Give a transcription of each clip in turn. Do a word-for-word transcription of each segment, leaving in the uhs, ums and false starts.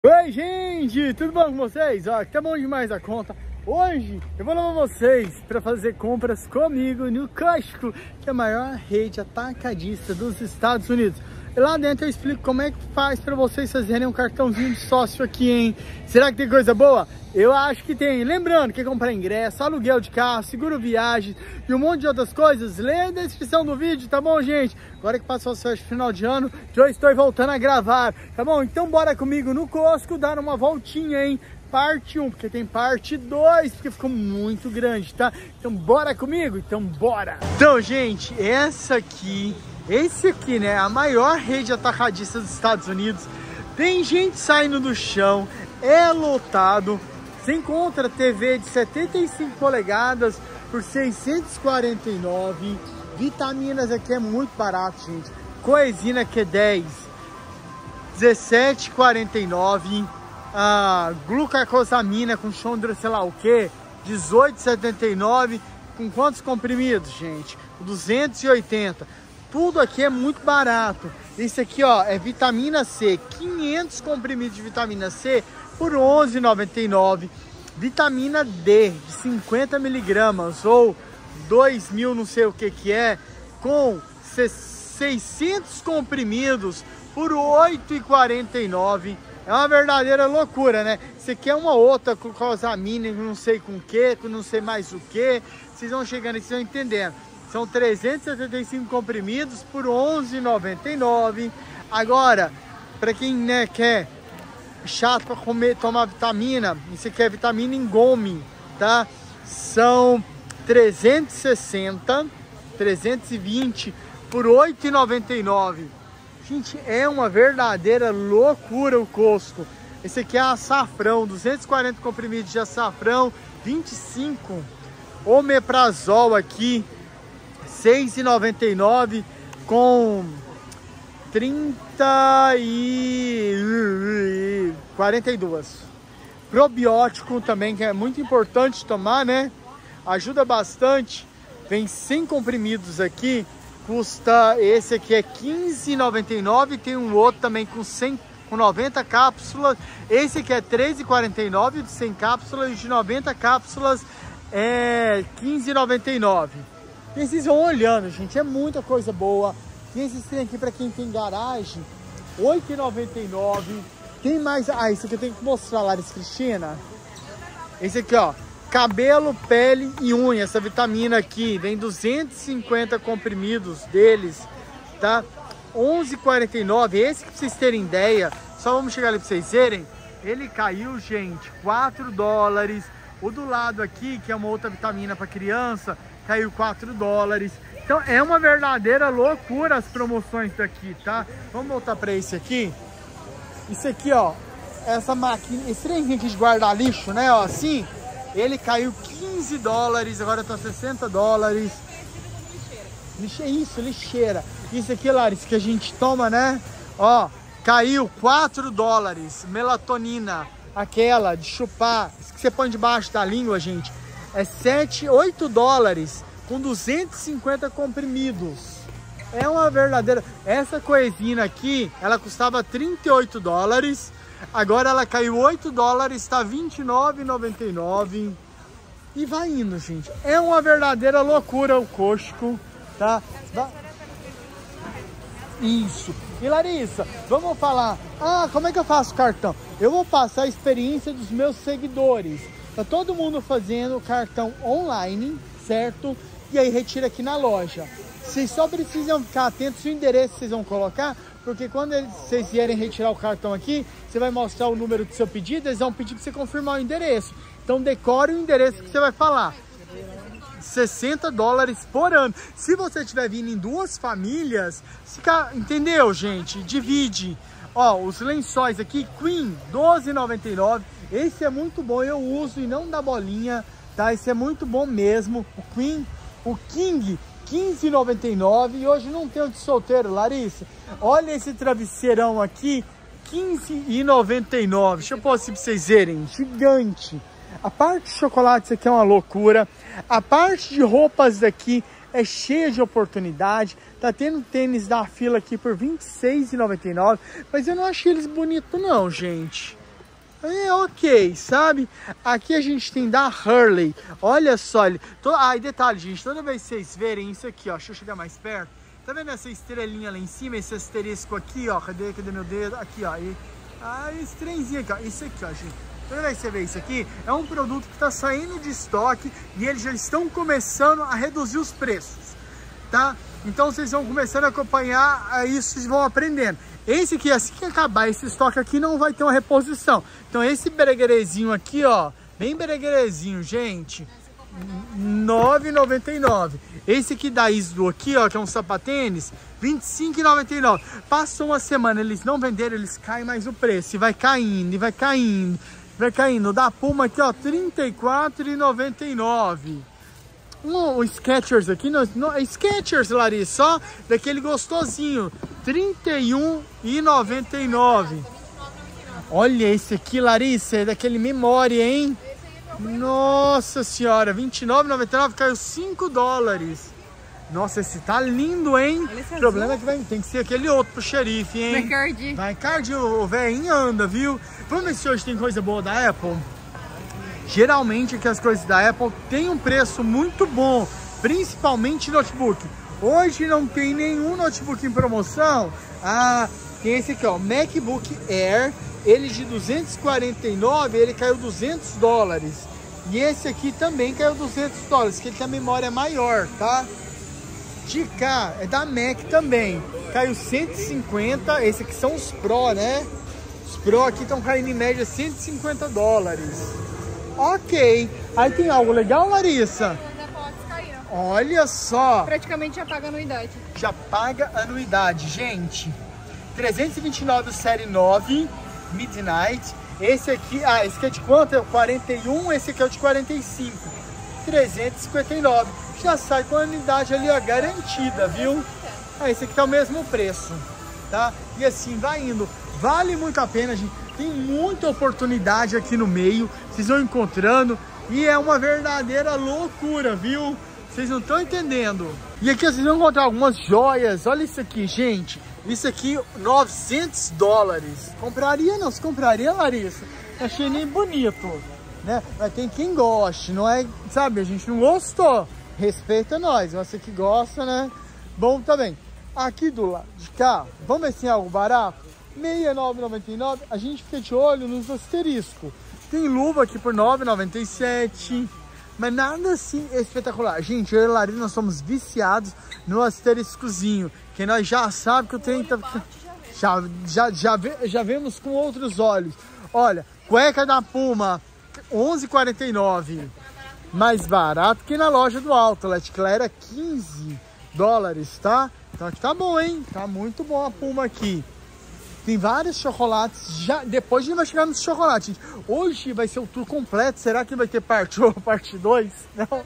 Oi gente, tudo bom com vocês? Ó, tá bom demais a conta. Hoje eu vou levar vocês para fazer compras comigo no Costco, que é a maior rede atacadista dos Estados Unidos. E lá dentro eu explico como é que faz para vocês fazerem um cartãozinho de sócio aqui, hein? Será que tem coisa boa? Eu acho que tem. Lembrando que comprar ingresso, aluguel de carro, seguro viagem e um monte de outras coisas, lê a descrição do vídeo, tá bom, gente? Agora que passou o festa final de ano, já estou voltando a gravar, tá bom? Então bora comigo no Costco dar uma voltinha, hein? Parte um, porque tem parte dois, porque ficou muito grande, tá? Então bora comigo? Então bora! Então, gente, essa aqui, esse aqui, né, a maior rede atacadista dos Estados Unidos. Tem gente saindo do chão, é lotado. Você encontra T V de setenta e cinco polegadas por seiscentos e quarenta e nove reais. Vitaminas aqui é muito barato, gente. Coesina Q dez, dezessete e quarenta e nove reais. A glucosamina com chondro, sei lá o que, dezoito e setenta e nove reais. Com quantos comprimidos, gente? duzentos e oitenta. Tudo aqui é muito barato. Esse aqui, ó, é vitamina C, quinhentos comprimidos de vitamina C por onze e noventa e nove. Vitamina D de cinquenta miligramas ou dois mil, não sei o que que é, com seiscentos comprimidos por oito e quarenta e nove. É uma verdadeira loucura, né? Isso aqui é uma outra glucosamina, não sei com o que, com não sei mais o que. Vocês vão chegando aqui, vocês vão entendendo. São trezentos e setenta e cinco comprimidos por onze e noventa e nove. Agora, para quem, né, quer chato para comer, tomar vitamina, isso aqui é vitamina em gome, tá? São trezentos e sessenta, trezentos e vinte por oito e noventa e nove. Gente, é uma verdadeira loucura o Costco. Esse aqui é açafrão, duzentos e quarenta comprimidos de açafrão, vinte e cinco. Omeprazol aqui, seis e noventa e nove com trinta e quarenta e dois. Probiótico também, que é muito importante tomar, né? Ajuda bastante. Vem cem comprimidos aqui. Custa, esse aqui é quinze e noventa e nove. Tem um outro também com, cem, com noventa cápsulas. Esse aqui é treze e quarenta e nove de cem cápsulas. E de noventa cápsulas é quinze e noventa e nove. E vocês vão olhando, gente, é muita coisa boa. E esses tem aqui para quem tem garagem, oito e noventa e nove. Tem mais, ah, esse aqui eu tenho que mostrar, Larissa Cristina. Esse aqui, ó, cabelo, pele e unha. Essa vitamina aqui, vem duzentos e cinquenta comprimidos deles, tá? onze e quarenta e nove. Esse, que pra vocês terem ideia, só vamos chegar ali para vocês verem. Ele caiu, gente, quatro dólares. O do lado aqui, que é uma outra vitamina para criança, caiu quatro dólares. Então é uma verdadeira loucura as promoções daqui, tá? Vamos voltar para esse aqui. Isso aqui, ó, essa máquina, esse trenzinho aqui de guardar lixo, né, ó, assim, ele caiu quinze dólares, agora tá sessenta dólares. Lixe, isso, lixeira. Isso aqui, Larissa, que a gente toma, né, ó, caiu quatro dólares. Melatonina, aquela de chupar, isso que você põe debaixo da língua, gente, é sete, oito dólares com duzentos e cinquenta comprimidos. É uma verdadeira. Essa coesina aqui, ela custava trinta e oito dólares. Agora ela caiu oito dólares, está vinte e nove e noventa e nove. E vai indo, gente. É uma verdadeira loucura o Costco, tá? Isso. E Larissa, vamos falar. Ah, como é que eu faço o cartão? Eu vou passar a experiência dos meus seguidores. Tá todo mundo fazendo o cartão online, certo? E aí retira aqui na loja. Vocês só precisam ficar atentos ao endereço que vocês vão colocar, porque quando eles, vocês vierem retirar o cartão aqui, você vai mostrar o número do seu pedido, eles vão pedir para você confirmar o endereço. Então decore o endereço que você vai falar. sessenta dólares por ano. Se você estiver vindo em duas famílias, fica, entendeu, gente? Divide. Ó, os lençóis aqui, Queen, doze e noventa e nove. Esse é muito bom, eu uso e não dá bolinha, tá? Esse é muito bom mesmo. O Queen, o King, quinze e noventa e nove. E hoje não tem o de solteiro, Larissa. Olha esse travesseirão aqui, quinze e noventa e nove. Deixa eu pôr assim pra vocês verem, gigante. A parte de chocolates aqui é uma loucura. A parte de roupas daqui é cheia de oportunidade. Tá tendo tênis da fila aqui por vinte e seis e noventa e nove. Mas eu não achei eles bonitos não, gente. é ok, sabe? Aqui a gente tem da Hurley. Olha só. To... Ah, e detalhe, gente. Toda vez que vocês verem isso aqui, ó. Deixa eu chegar mais perto. Tá vendo essa estrelinha lá em cima? Esse asterisco aqui, ó. Cadê, cadê meu dedo? Aqui, ó. E... Ah, esse trenzinho aqui, ó. Isso aqui, ó, gente. Toda vez que você vê isso aqui, é um produto que tá saindo de estoque e eles já estão começando a reduzir os preços, tá? Então vocês vão começando a acompanhar isso e vão aprendendo. Esse aqui, assim que acabar esse estoque aqui, não vai ter uma reposição. Então esse bereguerezinho aqui, ó, bem bereguerezinho, gente, nove reais e noventa e nove centavos. Esse aqui da Isdo aqui, ó, que é um sapatênis, vinte e cinco reais e noventa e nove centavos. Passou uma semana, eles não venderam, eles caem mais o preço. E vai caindo, e vai caindo, vai caindo. Da Puma aqui, ó, trinta e quatro reais e noventa e nove centavos. Um, o Skechers aqui, não, não, é Skechers, Larissa, só daquele gostosinho, trinta e um reais e noventa e nove centavos. Olha esse aqui, Larissa, é daquele Memória, hein? Nossa senhora, vinte e nove reais e noventa e nove centavos, caiu cinco dólares. Nossa, esse tá lindo, hein? O problema é que vai, tem que ser aquele outro pro xerife, hein? Vai encardir. Vai encardir, o velhinho anda, viu? Vamos ver se hoje tem coisa boa da Apple. Geralmente que as coisas da Apple têm um preço muito bom, principalmente notebook. Hoje não tem nenhum notebook em promoção. Ah, tem esse aqui, ó, MacBook Air, ele de duzentos e quarenta e nove, ele caiu duzentos dólares. E esse aqui também caiu duzentos dólares, que ele tem a memória maior, tá? De cá, é da Mac também, caiu cento e cinquenta, esse aqui são os Pro, né? Os Pro aqui estão caindo em média cento e cinquenta dólares. Ok. Aí tem algo legal, Larissa? Olha só. Praticamente já paga anuidade. Já paga anuidade, gente. trezentos e vinte e nove série nove, Midnight. Esse aqui, ah, esse aqui é de quanto? É o quarenta e um, esse aqui é o de quarenta e cinco. trezentos e cinquenta e nove. Já sai com a anuidade ali, ó, garantida, viu? Ah, esse aqui tá o mesmo preço, tá? E assim vai indo. Vale muito a pena, gente. Tem muita oportunidade aqui no meio, vocês vão encontrando e é uma verdadeira loucura, viu? Vocês não estão entendendo. E aqui vocês vão encontrar algumas joias. Olha isso aqui, gente. Isso aqui, novecentos dólares. Compraria não? Você compraria, Larissa? Achei nem bonito, né? Mas tem quem goste, não é? Sabe, a gente não gostou. Respeita nós, você que gosta, né? Bom também. Aqui do lado de cá, vamos ver se tem algo barato. sessenta e nove reais e noventa e nove centavos, a gente fica de olho nos asteriscos. Tem luva aqui por nove reais e noventa e sete centavos, mas nada assim espetacular. Gente, eu e a Larissa, nós somos viciados no asteriscozinho, que nós já sabemos que o trem tá... Já, já, já, já vemos com outros olhos. Olha, cueca da Puma, onze reais e quarenta e nove centavos, mais barato que na loja do Outlet, que lá era quinze dólares, tá? Então aqui tá bom, hein? Tá muito bom a Puma aqui. Tem vários chocolates, já, depois a gente vai chegar nos chocolates, gente. Hoje vai ser o tour completo, será que vai ter parte um ou parte dois? Não.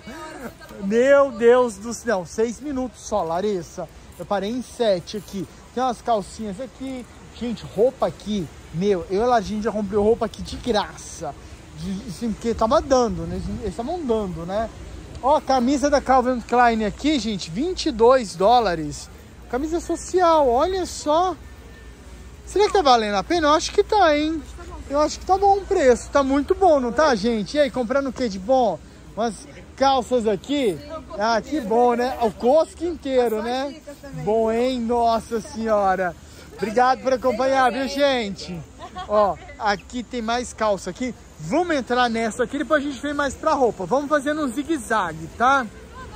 Meu Deus do céu, não, seis minutos só, Larissa. Eu parei em sete aqui. Tem umas calcinhas aqui, gente, roupa aqui. Meu, eu e a gente já comprou roupa aqui de graça. De, assim, porque tava dando, né? Eles estavam dando, né? Ó, a camisa da Calvin Klein aqui, gente, vinte e dois dólares. Camisa social, olha só. Será que tá valendo a pena? Eu acho que tá, hein? Eu acho que tá bom o preço. Tá muito bom, não tá, gente? E aí, comprando o que de bom? Umas calças aqui. Ah, que bom, né? O cosco inteiro, né? Bom, hein? Nossa senhora. Obrigado por acompanhar, viu, gente? Ó, aqui tem mais calça aqui. Vamos entrar nessa aqui, depois a gente vem mais pra roupa. Vamos fazendo um zigue-zague, tá?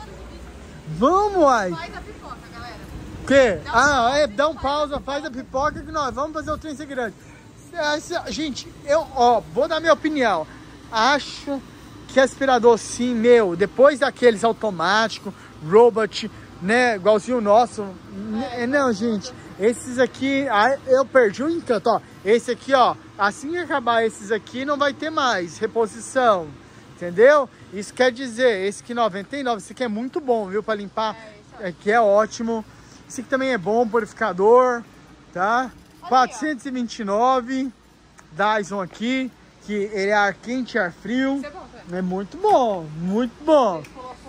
Vamos, ai. Que? Ah, é, dá um pausa, faz a pipoca que nós vamos fazer o trem grande. Gente, eu, ó, vou dar minha opinião. Acho que aspirador sim, meu, depois daqueles automáticos, robot, né, igualzinho o nosso. É, não, gente, esses aqui, eu perdi o encanto, ó. Esse aqui, ó, assim que acabar esses aqui, não vai ter mais reposição, entendeu? Isso quer dizer, esse aqui noventa e nove, esse aqui é muito bom, viu, para limpar, aqui é ótimo. Esse aqui também é bom, purificador, tá? quatrocentos e vinte e nove, Dyson aqui, que ele é ar quente e ar frio. É muito bom, muito bom.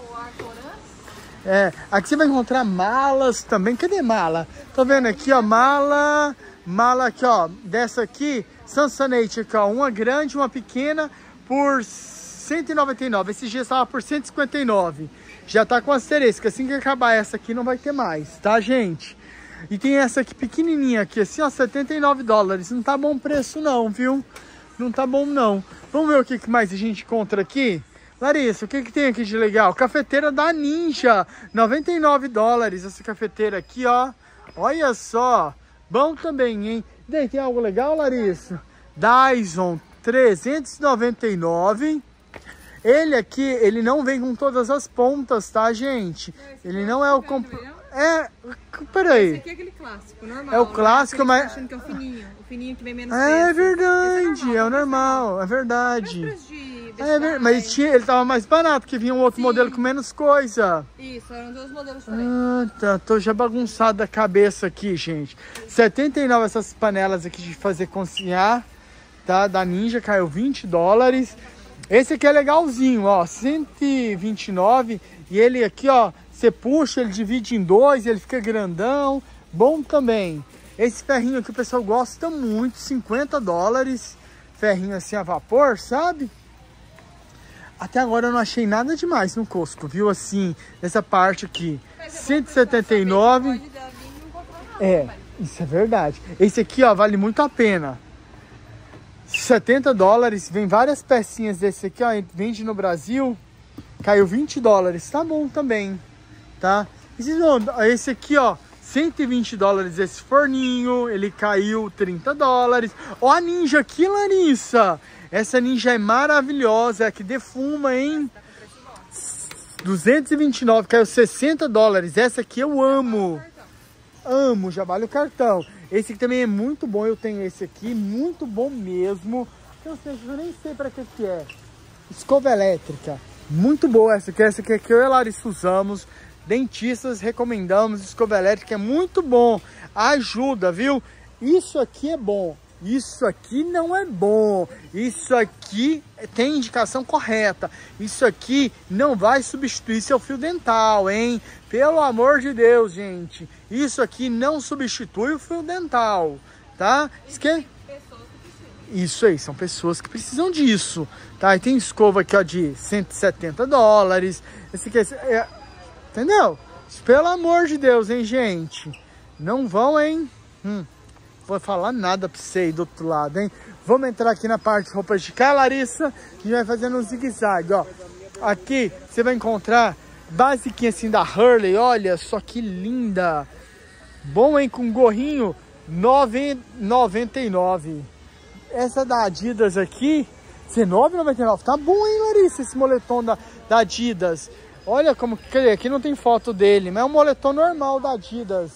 É, aqui você vai encontrar malas também. Cadê mala? Tô vendo aqui, ó, mala, mala aqui, ó, dessa aqui, Samsonite aqui, ó. Uma grande, uma pequena por cento e noventa e nove. Esse dia estava por cento e cinquenta e nove. Já tá com asterisco. Assim que acabar essa aqui não vai ter mais, tá, gente? E tem essa aqui pequenininha aqui, assim, ó, setenta e nove dólares. Não tá bom preço não, viu? Não tá bom não. Vamos ver o que mais a gente encontra aqui? Larissa, o que que tem aqui de legal? Cafeteira da Ninja, noventa e nove dólares. Essa cafeteira aqui, ó. Olha só. Bom também, hein? Daí, tem algo legal, Larissa? Dyson, trezentos e noventa e nove. Ele aqui, ele não vem com todas as pontas, tá, gente? Ele não é o... Comp... É, peraí. Esse aqui é aquele clássico, normal. É o clássico, né? mas... Achando que é o fininho, o fininho que vem menos É peso. verdade, é, é o normal, é verdade. Mas de É ver... Mas tinha, ele tava mais barato, porque vinha um outro Sim. modelo com menos coisa. Isso, eram dois modelos diferentes. Ah, tá, tô já bagunçado da cabeça aqui, gente. setenta e nove essas panelas aqui de fazer cozinhar, tá? Da Ninja, caiu vinte dólares. Esse aqui é legalzinho, ó, cento e vinte e nove. E ele aqui, ó, você puxa, ele divide em dois, ele fica grandão. Bom também. Esse ferrinho aqui o pessoal gosta muito, cinquenta dólares. Ferrinho assim a vapor, sabe? Até agora eu não achei nada demais no Costco, viu? Assim, nessa parte aqui. cento e setenta e nove. É, isso é verdade. Esse aqui, ó, vale muito a pena. setenta dólares, vem várias pecinhas desse aqui, ó, vende no Brasil, caiu vinte dólares, tá bom também, tá? Esse aqui, ó, cento e vinte dólares esse forninho, ele caiu trinta dólares. Ó a Ninja aqui, Larissa, essa Ninja é maravilhosa, é que defuma, hein? duzentos e vinte e nove, caiu sessenta dólares, essa aqui eu amo, amo, já vale o cartão. Esse aqui também é muito bom, eu tenho esse aqui, muito bom mesmo. Eu, sei, eu nem sei para que que é. Escova elétrica, muito boa essa aqui. Essa aqui é que eu e a Larissa usamos. Dentistas recomendamos, escova elétrica é muito bom. Ajuda, viu? Isso aqui é bom. Isso aqui não é bom. Isso aqui tem indicação correta. Isso aqui não vai substituir seu fio dental, hein? Pelo amor de Deus, gente. Isso aqui não substitui o fio dental, tá? Esque... Isso aí, são pessoas que precisam disso, tá? E tem escova aqui, ó, de cento e setenta dólares. Esse aqui é... Entendeu? Pelo amor de Deus, hein, gente? Não vão, hein? Hum. Vou falar nada pra você aí do outro lado, hein? Vamos entrar aqui na parte de roupas de cá, Larissa. E vai fazendo um zigue-zague, ó. Aqui você vai encontrar basiquinha assim da Hurley. Olha só que linda. Bom, hein? Com gorrinho nove reais e noventa e nove centavos. Essa da Adidas aqui, dezenove reais e noventa e nove centavos. Tá bom, hein, Larissa? Esse moletom da, da Adidas. Olha como... Aqui não tem foto dele, mas é um moletom normal da Adidas.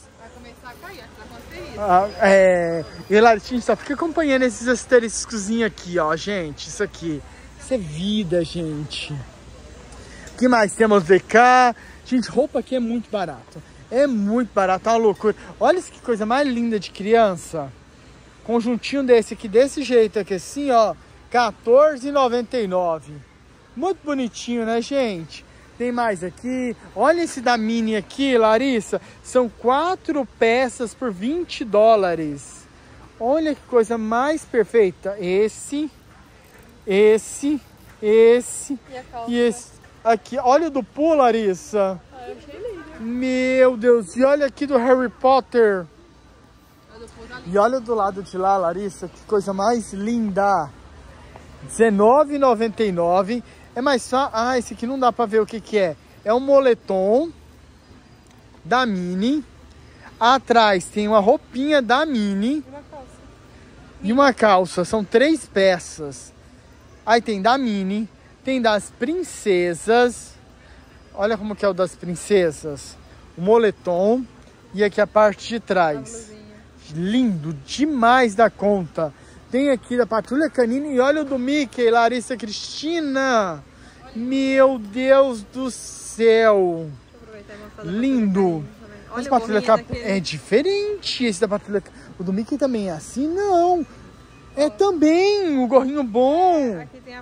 Ah, é, e Larissa, só fica acompanhando esses asteriscozinhos aqui, ó, gente. Isso aqui, isso é vida, gente. O que mais temos V K? Gente, roupa aqui é muito barato. É muito barato, é uma loucura. Olha que coisa mais linda de criança. Conjuntinho desse aqui, desse jeito aqui, assim, ó, quatorze reais e noventa e nove centavos. Muito bonitinho, né, gente? Tem mais aqui. Olha esse da Mini aqui, Larissa. São quatro peças por vinte dólares. Olha que coisa mais perfeita. Esse, esse, esse e, e esse. Aqui, olha o do Pooh, Larissa. Ah, eu achei lindo. Meu Deus. E olha aqui do Harry Potter. E olha do lado de lá, Larissa. Que coisa mais linda. dezenove reais e noventa e nove centavos. É mais só... Ah, esse aqui não dá pra ver o que que é. É um moletom da Mini. Atrás tem uma roupinha da Mini. E uma calça. E uma calça. São três peças. Aí tem da Mini. Tem das princesas. Olha como que é o das princesas. O moletom. E aqui a parte de trás. Lindo demais da conta. Tem aqui da Patrulha Canina e olha o do Mickey, Larissa Cristina. Meu Deus do céu. Lindo. Olha, Patrulha Cap... é diferente esse da Patrulha. O do Mickey também é assim? Não. É também o gorrinho bom. Aqui tem a...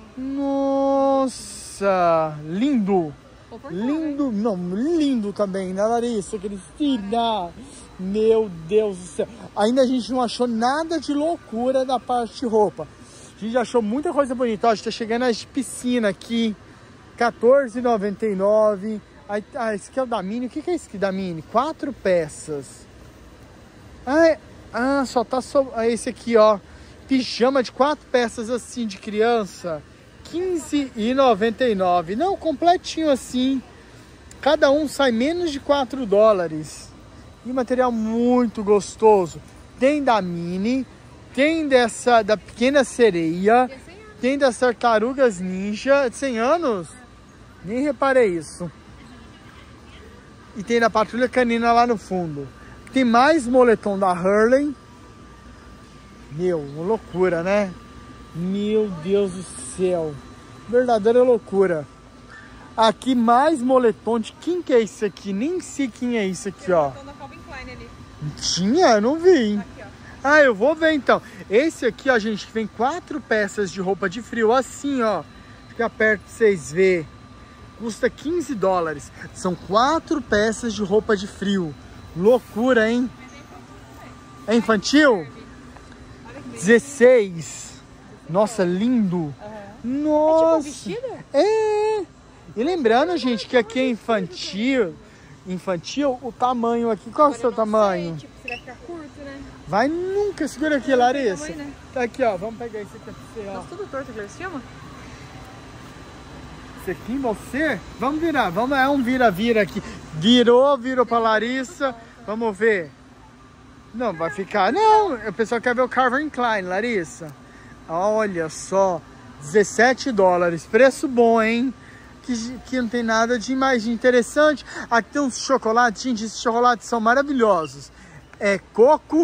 Nossa, lindo. Lindo, não, lindo também, né, Larissa Cristina? Meu Deus do céu. Ainda a gente não achou nada de loucura da parte de roupa. A gente achou muita coisa bonita. Ó, a gente tá chegando nas de piscina aqui. quatorze reais e noventa e nove centavos. Aí, ah, esse aqui é o da Mini. O que, que é esse aqui da Mini? Quatro peças. Ah, é, ah só tá só. Ah, esse aqui, ó. Pijama de quatro peças assim de criança. quinze reais e noventa e nove centavos. Não, completinho assim. Cada um sai menos de quatro dólares. E material muito gostoso. Tem da Mini, tem dessa da Pequena Sereia, tem das Tartarugas Ninja. cem anos? Nem reparei isso. E tem da Patrulha Canina lá no fundo. Tem mais moletom da Hurley. Meu, uma loucura, né? Meu Deus do céu. Verdadeira loucura. Aqui mais moletom de quem que é isso aqui? Nem sei quem é isso aqui, ó. Da Calvin Klein ali. Tinha? Eu não vi. Aqui, ó. Ah, eu vou ver então. Esse aqui, ó, gente, vem quatro peças de roupa de frio assim, ó. Fica perto pra vocês verem. Custa quinze dólares. São quatro peças de roupa de frio. Loucura, hein? É infantil? dezesseis. Nossa, lindo. Nossa. É tipo um vestido? É. E lembrando, gente, que aqui é infantil, infantil, o tamanho aqui, qual é o seu tamanho? Sei, tipo, você vai ficar curto, né? Vai nunca, segura aqui, Larissa. Tamanho, né? Tá aqui, ó, vamos pegar esse aqui pra você, ó. Nossa, tudo torto, que se chama? Esse aqui, você? Vamos virar, vamos, é um vira-vira aqui. Virou, virou pra Larissa, vamos ver. Não, vai ficar, não, o pessoal quer ver o Calvin Klein, Larissa. Olha só, dezessete dólares, preço bom, hein? Que, que não tem nada de mais interessante. Aqui tem uns chocolates, gente, esses chocolates são maravilhosos. É coco,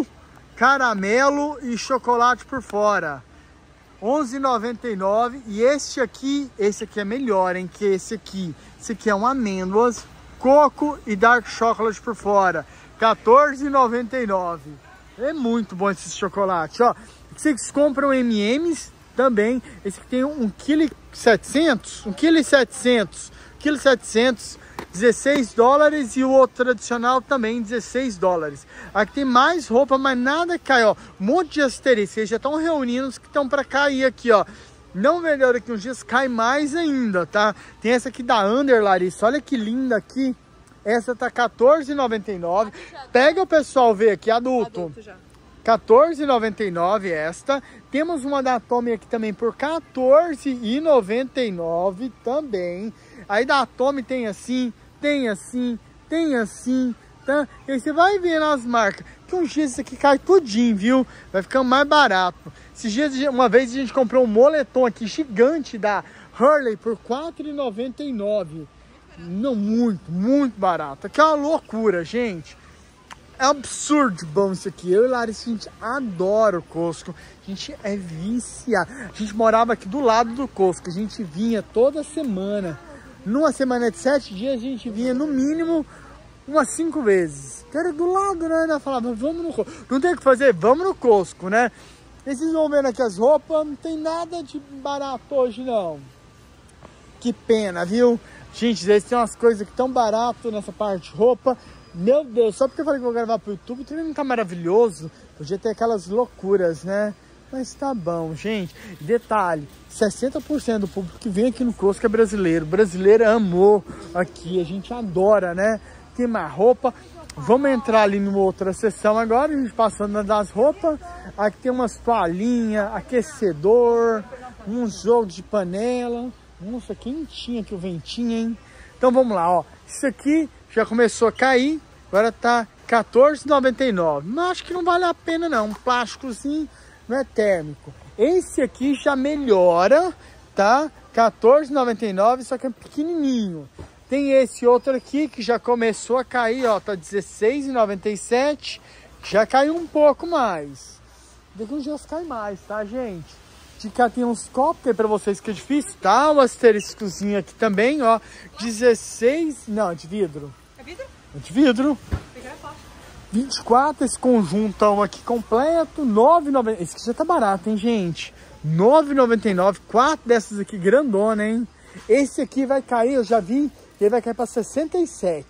caramelo e chocolate por fora. onze reais e noventa e nove centavos. E este aqui, esse aqui é melhor, hein, que esse aqui. Esse aqui é um amêndoas, coco e dark chocolate por fora. quatorze reais e noventa e nove centavos. É muito bom esse chocolate, ó. Vocês compram M e M's também. Esse aqui tem um quilo e setecentos, um quilo e setecentos, um quilo e setecentos, dezesseis dólares, e o outro tradicional também dezesseis dólares. Aqui tem mais roupa, mas nada cai, ó. Um monte de asterisco, eles já estão reunindo os que estão para cair aqui, ó. Não vendeu daqui uns dias, cai mais ainda, tá? Tem essa aqui da Under, Larissa, olha que linda aqui. Essa tá quatorze reais e noventa e nove centavos. Pega o pessoal ver aqui, adulto. Adulto já. quatorze reais e noventa e nove centavos esta. Temos uma da Tommy aqui também por quatorze reais e noventa e nove centavos também. Aí da Tommy tem assim, tem assim, tem assim, tá? E aí você vai vendo as marcas. Que uns dias isso aqui cai tudinho, viu? Vai ficando mais barato. Esses dias, uma vez a gente comprou um moletom aqui gigante da Hurley por quatro reais e noventa e nove centavos. Não, muito, muito barato. Aqui é uma loucura, gente. É absurdo bom isso aqui. Eu e Larissa, a gente adora o Costco. A gente é viciado. A gente morava aqui do lado do Costco. A gente vinha toda semana. Numa semana de sete dias, a gente vinha no mínimo umas cinco vezes. Que era do lado, né? Ela falava, vamos no Costco. Não tem o que fazer, vamos no Costco, né? E vocês vão vendo aqui as roupas. Não tem nada de barato hoje, não. Que pena, viu? Gente, eles têm umas coisas que tão barato nessa parte de roupa. Meu Deus, só porque eu falei que vou gravar pro YouTube, também não tá maravilhoso. Podia ter aquelas loucuras, né? Mas tá bom, gente. Detalhe, sessenta por cento do público que vem aqui no Costco é brasileiro. O brasileiro amou aqui, a gente adora, né? Tem mais roupa. Vamos entrar ali numa outra seção agora, a gente passando das roupas. Aqui tem umas toalhinhas, aquecedor, um jogo de panela. Nossa, quentinha aqui o ventinho, hein? Então vamos lá, ó. Isso aqui já começou a cair, agora tá quatorze reais e noventa e nove centavos. Mas acho que não vale a pena não, um plásticozinho, não é térmico. Esse aqui já melhora, tá? quatorze reais e noventa e nove centavos, só que é pequenininho. Tem esse outro aqui que já começou a cair, ó, tá dezesseis reais e noventa e sete centavos, já caiu um pouco mais. Daqui uns dias cai mais, tá, gente? De cá tem uns copos aí pra vocês que é difícil, tá? Um asteriscozinho aqui também, ó. dezesseis, não, de vidro. É vidro? É de vidro. vinte e quatro, esse conjuntão aqui completo, nove reais e noventa e nove. Esse aqui já tá barato, hein, gente? nove reais e noventa e nove, quatro dessas aqui grandona, hein? Esse aqui vai cair, eu já vi, ele vai cair pra sessenta e sete.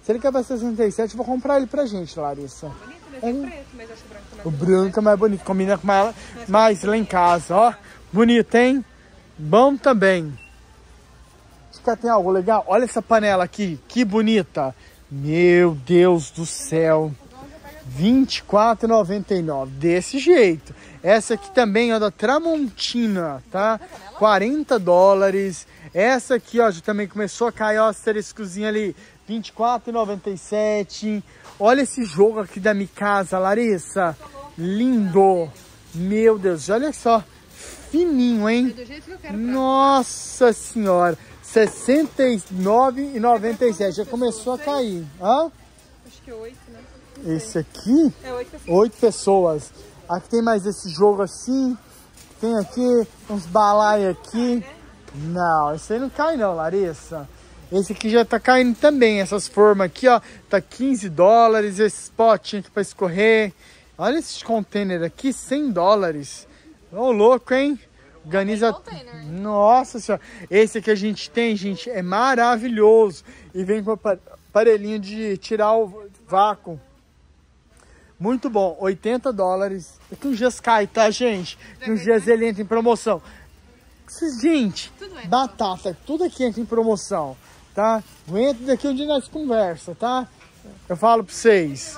Se ele quer pra sessenta e sete, eu vou comprar ele pra gente, Larissa. Bonito, né? É. Tem preto, mas acho que o branco tá mais O bonito. branco é mais bonito, combina com mais, mais lá em casa, ó. Bonito, hein? Bom também. Acho que tem algo legal. Olha essa panela aqui, que bonita. Meu Deus do céu. vinte e quatro reais e noventa e nove centavos. Desse jeito. Essa aqui também é da Tramontina, tá? quarenta dólares. Essa aqui, ó, já também começou a cair, ó, asteriscozinho ali. vinte e quatro reais e noventa e sete centavos. Olha esse jogo aqui da minha casa, Larissa. Lindo. Meu Deus, olha só. Fininho, hein? É do jeito que eu quero. Nossa senhora. sessenta e nove reais e noventa e sete centavos. Já começou a cair. Hã? Acho que oito, né? Esse aqui? É oito pessoas. Oito pessoas. Aqui tem mais esse jogo assim. Tem aqui uns balai aqui. Não, esse aí não cai não, Larissa. Esse aqui já tá caindo também. Essas formas aqui, ó. Tá quinze dólares. Esse potinho aqui pra escorrer. Olha esses containers aqui, cem dólares. Ô, louco, hein? Organiza... Nossa senhora. Esse aqui a gente tem, gente, é maravilhoso. E vem com aparelhinho de tirar o vácuo. Muito bom, oitenta dólares. Daqui uns dias cai, tá, gente? Daqui uns dias ele entra em promoção. Gente, batata, tudo aqui entra em promoção, tá? Aguenta, daqui um dia nós conversa, tá? Eu falo pra vocês.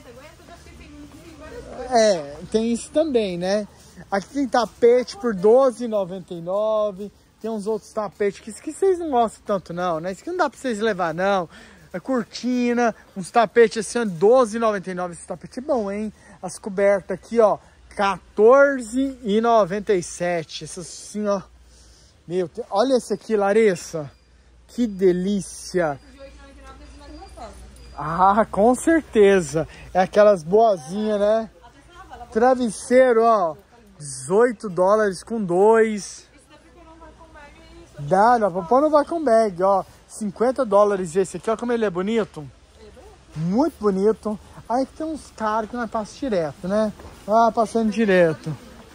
É, tem isso também, né? Aqui tem tapete por doze reais e noventa e nove centavos. Tem uns outros tapetes que, que vocês não gostam tanto, não, né? Isso aqui não dá pra vocês levar, não. A cortina, uns tapetes assim, doze reais e noventa e nove centavos. Esse tapete é bom, hein? As cobertas aqui, ó, quatorze reais e noventa e sete centavos. Essas assim, ó. Meu, olha esse aqui, Larissa. Que delícia. Ah, com certeza. É aquelas boazinhas, né? Travesseiro, ó. dezoito dólares com dois. Dá, dá pra pôr no vacuum bag, ó. cinquenta dólares esse aqui, ó como ele é bonito. Muito bonito. Aí tem uns caras que nós passamos direto, né? Ah, passando direto.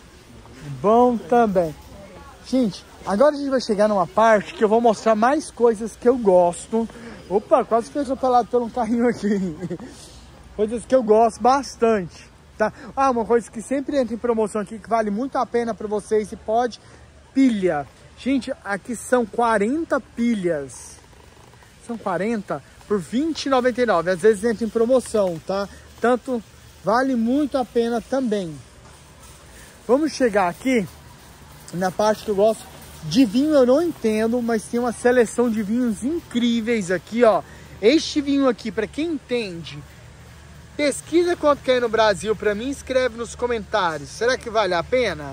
Bom também. Gente, agora a gente vai chegar numa parte que eu vou mostrar mais coisas que eu gosto. Opa, quase fui atropelado por um carrinho aqui. Coisas que eu gosto bastante, tá? Ah, uma coisa que sempre entra em promoção aqui, que vale muito a pena pra vocês e pode, pilha. Gente, aqui são quarenta pilhas. São quarenta por vinte reais e noventa e nove centavos. Às vezes entra em promoção, tá? Tanto vale muito a pena também. Vamos chegar aqui na parte que eu gosto. De vinho eu não entendo, mas tem uma seleção de vinhos incríveis aqui, ó. Este vinho aqui, para quem entende, pesquisa quanto que é no Brasil para mim, escreve nos comentários. Será que vale a pena?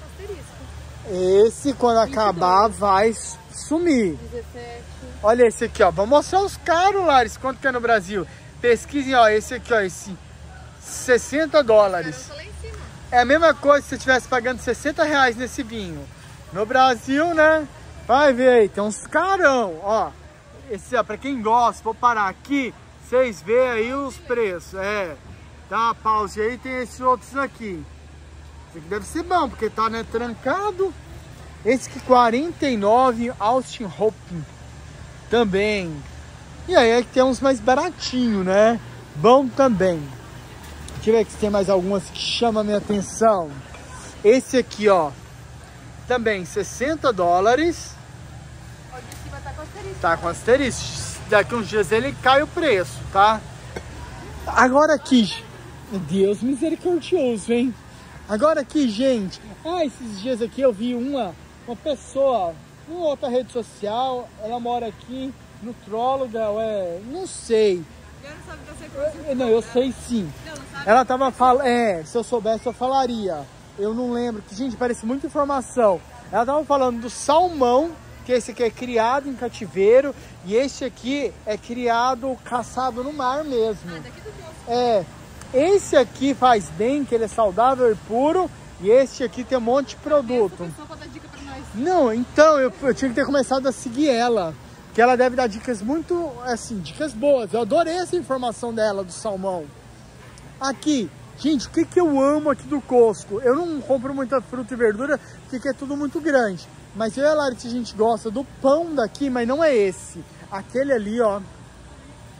Esse, quando acabar, vai sumir. dezessete. Olha esse aqui, ó. Vou mostrar os caros, Laris, quanto que é no Brasil. Pesquisem, ó, esse aqui, ó, esse sessenta dólares. É a mesma coisa se você estivesse pagando sessenta reais nesse vinho. No Brasil, né? Vai ver aí, tem uns carão, ó. Esse, ó, pra quem gosta, vou parar aqui, vocês veem aí os preços. É, dá uma pausa aí, tem esses outros aqui. Esse aqui deve ser bom, porque tá, né, trancado. Esse aqui, quarenta e nove, Austin Hope também. E aí, é que tem uns mais baratinhos, né? Bom também. Deixa eu ver se tem mais algumas que chamam a minha atenção. Esse aqui, ó. Também sessenta dólares. O de cima tá com asterisco. Tá com asterisco. Daqui uns dias ele cai o preço, tá? Agora aqui. Deus misericordioso, hein? Agora aqui, gente. Ah, esses dias aqui eu vi uma, uma pessoa em outra rede social. Ela mora aqui, nutróloga, é, não sei. Eu não sabe da sequência. Não, eu sei sim. Não, não sabe? Ela tava falando, é, se eu soubesse eu falaria. Eu não lembro, que gente, parece muita informação. Ela tava falando do salmão, que esse aqui é criado em cativeiro, e esse aqui é criado, caçado no mar mesmo. Ah, daqui do Deus. É, esse aqui faz bem, que ele é saudável e puro, e esse aqui tem um monte de produto. Essa pessoa pode dar dica pra nós. Não, então, eu, eu tinha que ter começado a seguir ela, que ela deve dar dicas muito, assim, dicas boas. Eu adorei essa informação dela, do salmão. Aqui, gente, o que que eu amo aqui do Costco? Eu não compro muita fruta e verdura, porque é tudo muito grande. Mas eu e a Larissa, a gente gosta do pão daqui, mas não é esse. Aquele ali, ó.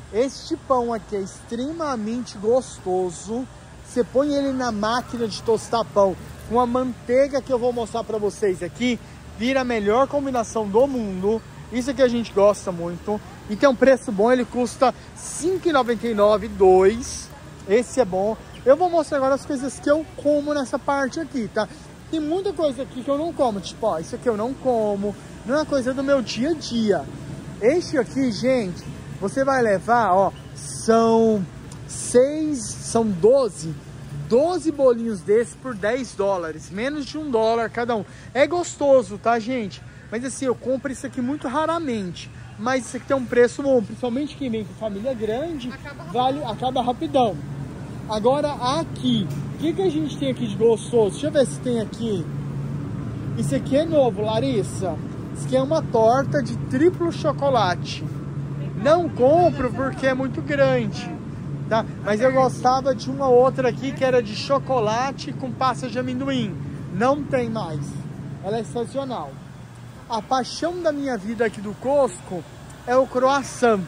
Este pão aqui é extremamente gostoso. Você põe ele na máquina de tostar pão com a manteiga que eu vou mostrar para vocês aqui, vira a melhor combinação do mundo. Isso aqui a gente gosta muito. E tem um preço bom, ele custa cinco reais e noventa e nove centavos, dois. Esse é bom. Eu vou mostrar agora as coisas que eu como nessa parte aqui, tá? Tem muita coisa aqui que eu não como. Tipo, ó, isso aqui eu não como. Não é coisa do meu dia a dia. Este aqui, gente, você vai levar, ó, são seis, são doze. doze bolinhos desses por dez dólares. Menos de um dólar cada um. É gostoso, tá, gente? Mas assim, eu compro isso aqui muito raramente. Mas isso aqui tem um preço bom. Principalmente quem vem com família grande, acaba vale, acaba rapidão. Agora aqui, o que, que a gente tem aqui de gostoso? Deixa eu ver se tem aqui. Isso aqui é novo, Larissa. Isso aqui é uma torta de triplo chocolate. Não compro porque é muito grande, tá? Mas eu gostava de uma outra aqui que era de chocolate com pasta de amendoim. Não tem mais. Ela é sensacional. A paixão da minha vida aqui do Costco é o croissant.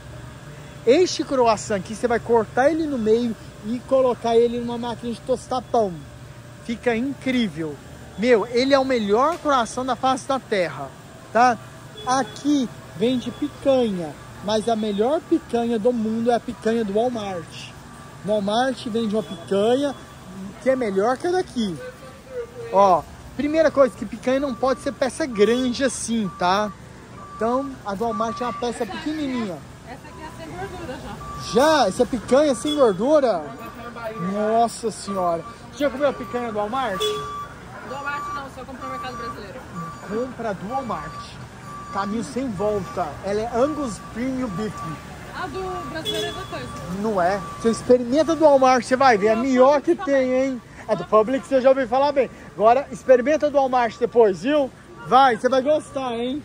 Este croissant aqui, você vai cortar ele no meio e colocar ele numa máquina de tostar pão. Fica incrível. Meu, ele é o melhor croissant da face da terra, tá? Aqui vende picanha, mas a melhor picanha do mundo é a picanha do Walmart. No Walmart vende uma picanha que é melhor que a daqui. Ó, primeira coisa, que picanha não pode ser peça grande assim, tá? Então, a do Walmart é uma peça pequenininha. Essa aqui é sem gordura já. Já? Essa picanha sem gordura? Nossa senhora. Você já comeu a picanha do Walmart? Do Walmart não, só comprei no Mercado Brasileiro. Compra do Walmart. Caminho sem volta. Ela é Angus Premium Beef. A do brasileiro é outra coisa. Não é? Você experimenta do Walmart, você vai ver. É a melhor que tem, hein? É do Publix, você já ouviu falar bem. Agora, experimenta do Walmart depois, viu? Vai, você vai gostar, hein?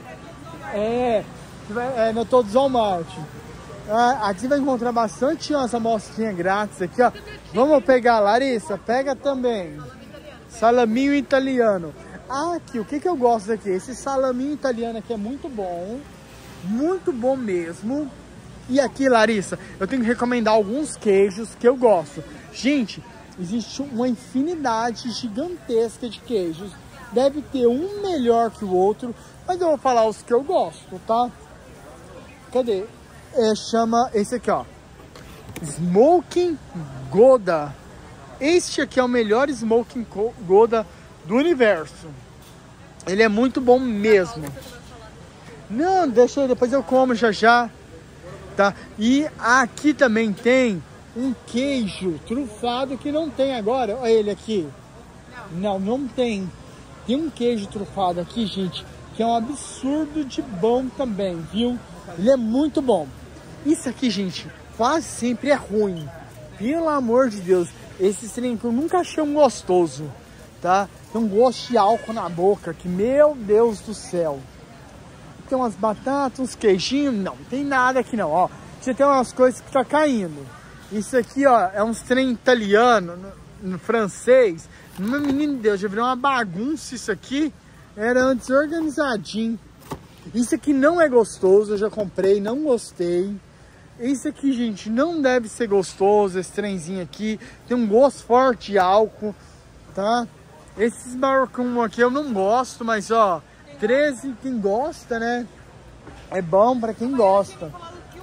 É, você vai, é não todos Walmart. Ah, aqui você vai encontrar bastante umas amostrinhas grátis aqui, ó. Vamos pegar, Larissa? Pega também. Salaminho italiano. Ah, aqui, o que que eu gosto daqui? Esse salaminho italiano aqui é muito bom. Muito bom mesmo. E aqui, Larissa, eu tenho que recomendar alguns queijos que eu gosto. Gente, existe uma infinidade gigantesca de queijos. Deve ter um melhor que o outro, mas eu vou falar os que eu gosto, tá? Cadê? É, chama esse aqui, ó. Smoking Gouda. Este aqui é o melhor Smoking Gouda do universo. Ele é muito bom mesmo. Não, deixa eu, depois eu como já já, tá? E aqui também tem um queijo trufado que não tem agora. Olha ele aqui. Não, não tem. Tem um queijo trufado aqui, gente, que é um absurdo de bom também, viu? Ele é muito bom. Isso aqui, gente, quase sempre é ruim. Pelo amor de Deus. Esse trem que eu nunca achei um gostoso, tá? Tem um gosto de álcool na boca, que, meu Deus do céu. Tem umas batatas, uns queijinhos. Não, não tem nada aqui não, ó. Você tem umas coisas que tá caindo. Isso aqui, ó, é uns trem italiano, no, no francês. Meu menino de Deus, já virou uma bagunça isso aqui. Era antes organizadinho. Isso aqui não é gostoso, eu já comprei, não gostei. Isso aqui, gente, não deve ser gostoso, esse trenzinho aqui. Tem um gosto forte de álcool, tá? Esses maracujá aqui eu não gosto, mas, ó, treze, quem gosta, né? É bom pra quem gosta.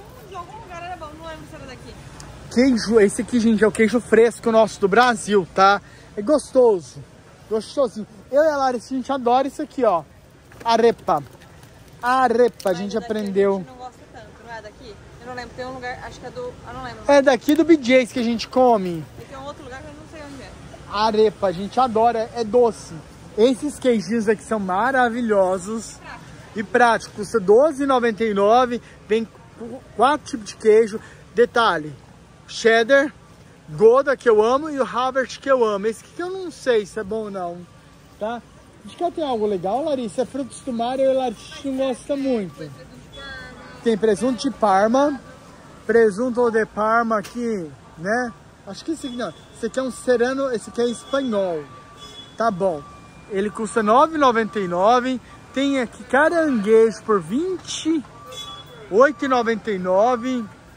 Queijo, esse aqui, gente, é o queijo fresco nosso do Brasil, tá? É gostoso, gostosinho. Eu e a Larissa, a gente adora isso aqui, ó. Arepa. Arepa, a gente aprendeu. A gente não gosta tanto, não é daqui? Eu não lembro, tem um lugar, acho que é do... Eu não lembro. É daqui do B J's que a gente come. E tem um outro lugar que eu não sei onde é. Arepa, a gente adora, é doce. Esses queijinhos aqui são maravilhosos. Prático. E prático, custa doze reais e noventa e nove centavos. Vem quatro tipos de queijo. Detalhe, cheddar, Gouda, que eu amo, e o Havertz, que eu amo. Esse aqui que eu não sei se é bom ou não, tá? Acho que tem algo legal, Larissa. É frutos do mar, eu e a Larissa não gosta muito. Tem presunto de Parma, presunto de Parma aqui, né? Acho que esse aqui não. Esse aqui é um serrano, esse aqui é espanhol. Tá bom. Ele custa nove reais e noventa e nove centavos. Tem aqui caranguejo por vinte e oito reais e noventa e nove centavos.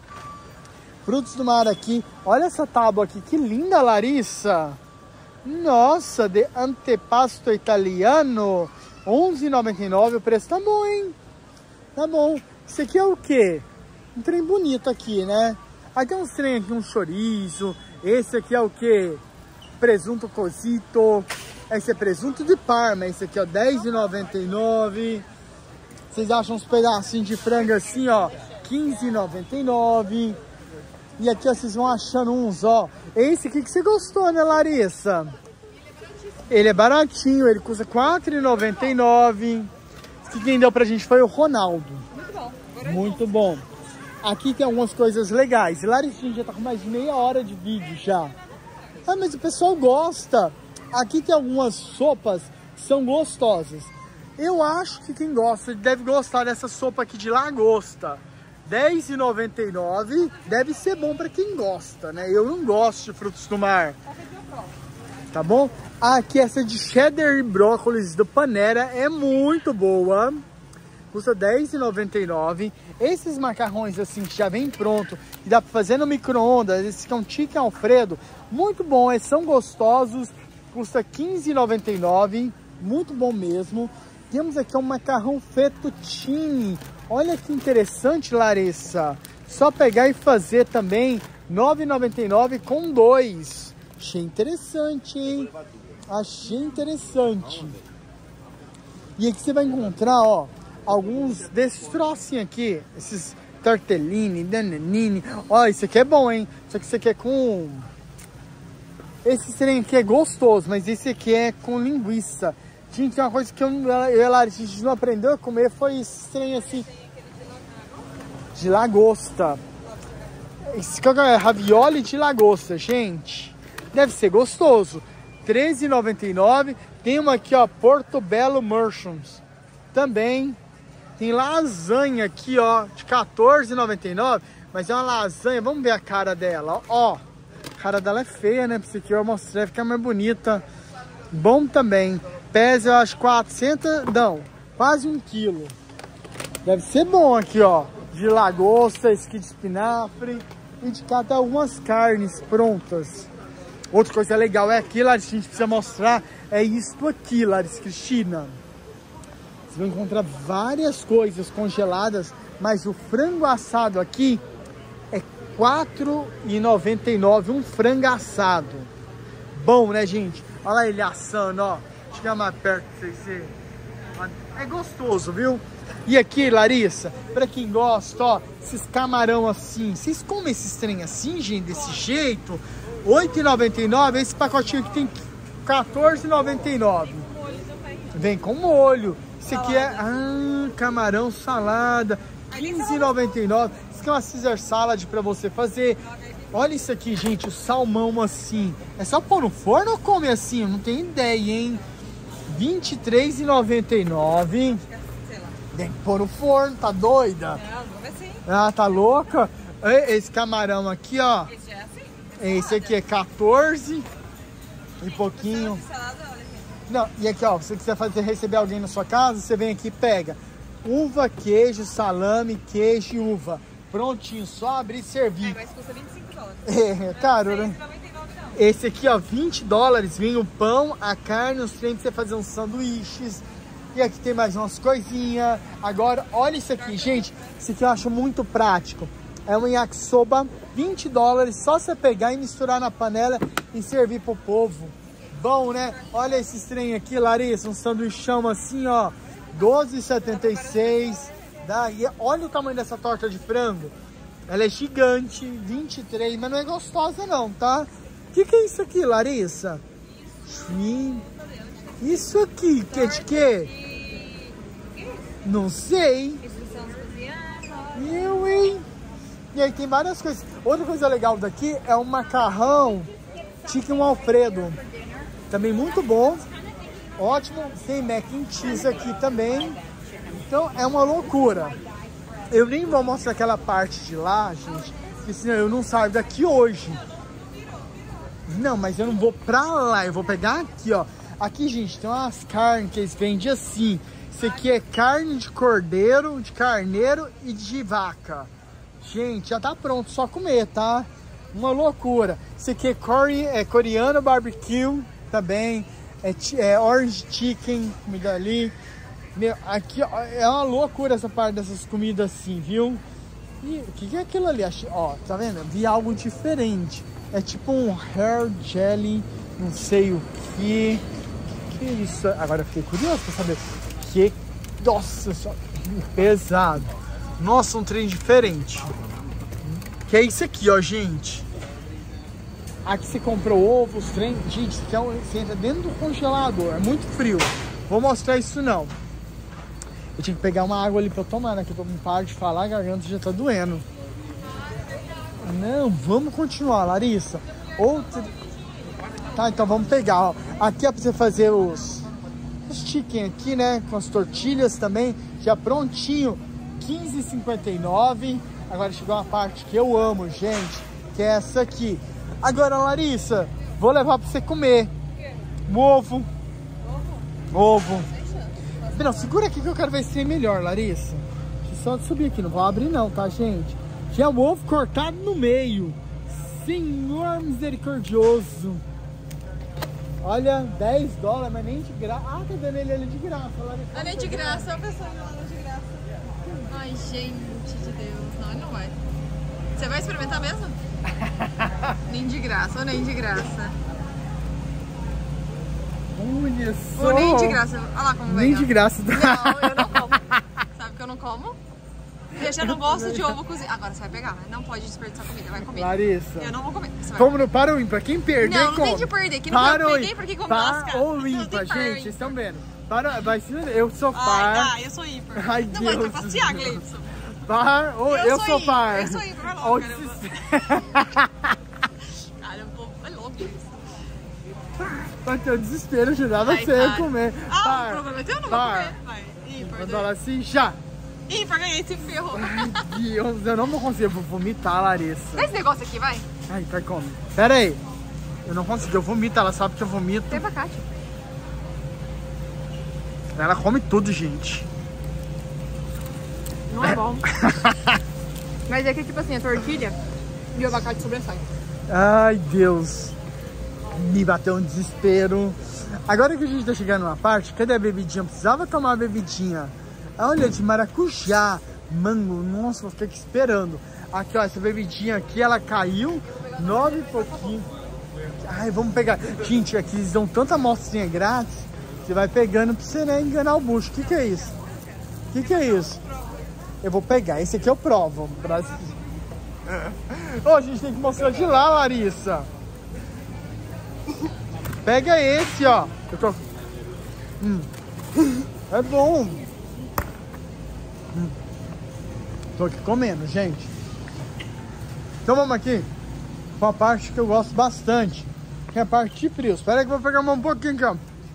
Frutos do mar aqui. Olha essa tábua aqui, que linda, Larissa. Nossa, de antepasto italiano. onze e noventa e nove, o preço tá bom, hein? Tá bom. Isso aqui é o quê? Um trem bonito aqui, né? Aqui é um trem aqui, um chorizo. Esse aqui é o quê? Presunto cozido. Esse é presunto de Parma. Esse aqui, ó, dez e noventa e nove. Vocês acham uns pedacinhos de frango assim, ó, quinze e noventa e nove. E aqui, ó, vocês vão achando uns, ó. Esse aqui que você gostou, né, Larissa? Ele é baratinho, ele custa quatro e noventa e nove. Esse que quem deu pra gente foi o Ronaldo. Muito bom. Muito bom. Aqui tem algumas coisas legais. Larissa já tá com mais de meia hora de vídeo já. Ah, mas o pessoal gosta. Aqui tem algumas sopas que são gostosas. Eu acho que quem gosta deve gostar dessa sopa aqui de lagosta. dez e noventa e nove. Deve ser bom para quem gosta, né? Eu não gosto de frutos do mar. Tá bom? Aqui essa de cheddar e brócolis do Panera é muito boa. Custa dez e noventa e nove. Esses macarrões assim que já vem pronto, que dá para fazer no micro-ondas, esses que é um chicken alfredo, muito bom, eles são gostosos. Custa quinze e noventa e nove. Muito bom mesmo. Temos aqui um macarrão fettuccine. Olha que interessante, Larissa. Só pegar e fazer também nove e noventa e nove com dois. Achei interessante, hein? Achei interessante. E aqui você vai encontrar, ó, alguns desses trocinhos aqui. Esses tortellini, dananini. Ó, isso aqui é bom, hein? Só que isso aqui é com... Esse trem aqui é gostoso, mas esse aqui é com linguiça. Gente, uma coisa que eu, eu e a Larissa, a gente não aprendeu a comer foi esse trem assim, de lagosta. Esse é ravioli de lagosta, gente. Deve ser gostoso. treze e noventa e nove. Tem uma aqui, ó, Portobello Merchants. Também. Tem lasanha aqui, ó, de quatorze e noventa e nove. Mas é uma lasanha, vamos ver a cara dela, ó. A cara dela é feia, né? Pra isso aqui eu mostrar, ficar mais bonita. Bom também. Pesa, eu acho, quatrocentos, não, quase um quilo. Deve ser bom aqui, ó. De lagosta, esqui de espinafre. E de cada algumas carnes prontas. Outra coisa legal é aqui, Larissa, a gente precisa mostrar. É isso aqui, Larissa Cristina. Você vai encontrar várias coisas congeladas. Mas o frango assado aqui é quatro e noventa e nove. Um frango assado. Bom, né, gente? Olha lá ele assando, ó. Chegar mais perto pra vocês verem. É gostoso, viu? E aqui, Larissa, pra quem gosta, ó, esses camarão assim. Vocês comem esses trem assim, gente, desse jeito? oito e noventa e nove. Esse pacotinho aqui tem quatorze e noventa e nove. Vem com molho. Esse aqui é ah, camarão salada. quinze e noventa e nove. Isso aqui é uma Caesar salad pra você fazer. Olha isso aqui, gente, o salmão assim. É só pôr no forno ou come assim? Eu não tenho ideia, hein? vinte e três e noventa e nove. Tem que pôr no forno, tá doida? Não, não vai ser. Ah, tá louca? Esse camarão aqui, ó. Esse é assim? Esse aqui é quatorze e pouquinho. Não, e aqui, ó, se você quiser fazer, receber alguém na sua casa, você vem aqui e pega uva, queijo, salame, queijo e uva. Prontinho, só abrir e servir. É, mas custa vinte e cinco dólares. É, caro, né? Esse aqui, ó, vinte dólares, vem o pão, a carne, os trem pra você fazer uns sanduíches. E aqui tem mais umas coisinhas. Agora, olha isso aqui, gente. Isso aqui eu acho muito prático. É um yakisoba, vinte dólares. Só você pegar e misturar na panela e servir pro povo. Bom, né? Olha esses trem aqui, Larissa. Um sanduichão assim, ó. doze e setenta e seis. Daí, olha o tamanho dessa torta de frango. Ela é gigante, vinte e três. Mas não é gostosa não, tá? O que, que é isso aqui, Larissa? Shrimp. Isso aqui, que é de quê? Não sei. Eu, hein? E aí tem várias coisas. Outra coisa legal daqui é o macarrão chicken alfredo. Também muito bom. Ótimo. Tem mac and cheese aqui também. Então é uma loucura. Eu nem vou mostrar aquela parte de lá, gente, porque senão eu não saio daqui hoje. Não, mas eu não vou pra lá. Eu vou pegar aqui, ó. Aqui, gente, tem umas carnes que eles vendem assim. Isso aqui é carne de cordeiro, de carneiro e de vaca. Gente, já tá pronto, só comer, tá? Uma loucura. Esse aqui é, curry, é coreano barbecue também. É, é orange chicken, comida ali. Meu, aqui ó, é uma loucura essa parte dessas comidas assim, viu? E o que, que é aquilo ali? Ó, tá vendo? Vi algo diferente. É tipo um hair jelly, não sei o que. Que isso? Agora eu fiquei curioso pra saber. Que. Nossa, só pesado. Nossa, um trem diferente. Que é isso aqui, ó, gente. Aqui você comprou ovos, trem. Gente, você entra dentro do congelador. É muito frio. Vou mostrar isso não. Eu tinha que pegar uma água ali pra eu tomar, né? Que eu tô com par de falar, a garganta já tá doendo. Não, vamos continuar, Larissa. Outro... Tá, então vamos pegar, ó. Aqui é pra você fazer os... Os chicken aqui, né? Com as tortilhas também. Já prontinho. quinze e cinquenta e nove. Agora chegou uma parte que eu amo, gente. Que é essa aqui. Agora, Larissa, vou levar pra você comer. Ovo. Ovo. Não, segura aqui que eu quero ver se é melhor, Larissa. Só de subir aqui, não vou abrir não, tá, gente? Já é o ovo cortado no meio. Senhor misericordioso. Olha, dez dólares, mas nem de graça. Ah, tá dando ele ali de graça, Larissa. Não é nem de graça, é uma pessoa falando de graça. Ai, gente de Deus. Não, ele não vai. Você vai experimentar mesmo? Nem de graça, ou nem de graça? Olha só. Ou nem de graça. Olha lá como vai. Nem de graça. Não, eu não como. Sabe que eu não como? Eu já não gosto de ovo cozido. Agora você vai pegar, não pode desperdiçar comida, vai comer. Larissa. Eu não vou comer. Você vai Como no para o ímpar? Quem perder, Não, não come. tem de perder. Quem Para não o peguei porque comeu Para lascado. ou ímpar, gente, vocês estão vendo. Para, vai ser, eu sou par. Ai, tá, eu sou ímpar. Ai, não Deus. vai trapacear, Gleibson. Par ou eu, Eu sou, sou ímpar, par. eu sou ímpar, vai logo, caramba. Cara, o povo é louco isso. Vai ter o desespero de dar Vai, você ia para. comer. Ah, Par. o problema é teu, eu não vou Par. comer. Vai, ímpar. Quando ela assim, já. Ímpar, ganhei esse ferro. Deus, eu não vou conseguir, eu vou vomitar, Larissa. Dá esse negócio aqui, vai. Ai, vai, come. Pera aí. Eu não consigo, eu vomito, ela sabe que eu vomito. Tem pra cá, tio. Ela come tudo, gente. Não é bom. Mas é que, tipo assim, a tortilha e o abacate sobressai. Ai, Deus. Me bateu um desespero. Agora que a gente tá chegando numa parte, cadê a bebidinha? Eu precisava tomar a bebidinha. Olha, de maracujá, mango. Nossa, vou ficar aqui esperando. Aqui, ó, essa bebidinha aqui, ela caiu. Nove e pouquinho. Ai, vamos pegar. Gente, aqui eles dão tanta amostrinha grátis. Você vai pegando pra você, né, enganar o bucho. O que que é isso? O que que é isso? Eu vou pegar. Esse aqui eu provo. Brasil. Ô, a gente tem que mostrar de lá, Larissa. Pega esse, ó. Eu tô... Hum. É bom. Hum. Tô aqui comendo, gente. Então vamos aqui com a parte que eu gosto bastante, que é a parte de frio. Espera aí que eu vou pegar um pouquinho aqui, ó.